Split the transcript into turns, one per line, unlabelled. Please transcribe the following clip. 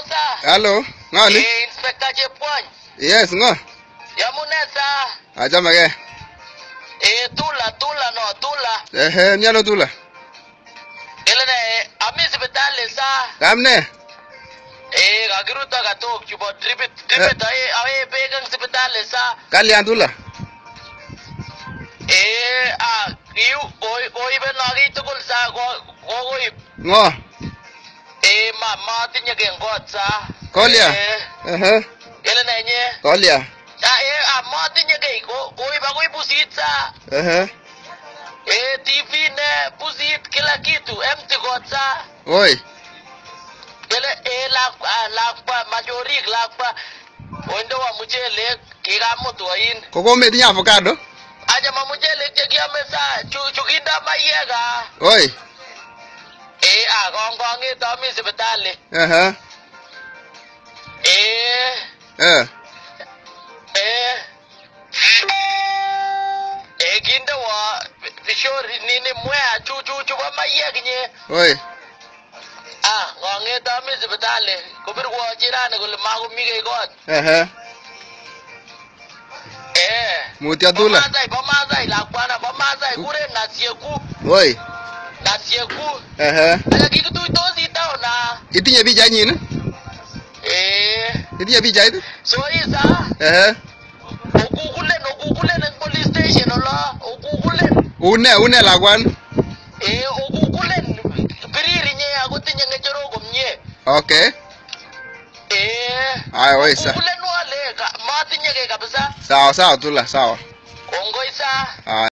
Hello, ngani?
Inspector Chepkwony.
Yes, ngo.
Yamune sa?
Achamege.
Tula.
Miano tula.
Elene, ami sipitali sa.
Kamne?
Kakiruto katok chubo tripit awe pegang sipitali sa.
Kalian tula.
Yu oibe nagi tukul sa koib.
Ngo.
Matinye kengot sa.
Kolia.
Elene nye.
Kolia.
Matinye kei koib akoi pusit sa. TV ne pusit kila kitu empty kot sa.
Oi.
Lakwa majorik lakwa wendo wa mchele kikamutu wain.
Koko metinye avocado?
Aja ma mchele chekiame sa chukinda mayega.
Oi.
Kongongi tami sipitali. Kinde wa pishori nini mwea chupa mayeg nye.
Oi.
Ngongi tami sipitali. Kubir kwa jirani kule magu mige kot.
Mutia tula.
Pamasai lakwana pamasai kure nasieku.
Oi.
Nasieku. Aja kikitu tosi tao na.
Itinye picha nyini? Itinye picha itu?
So isa. Okukulen ang police station ola. Okukulen.
Une lakwan.
Okukulen. Piriri nye ako tinye ngechero kumye.
Okay. Oi sa.
Okukulen wale. Matinye ke kabisa.
Sawa tula, sawa.
Kongoi sa.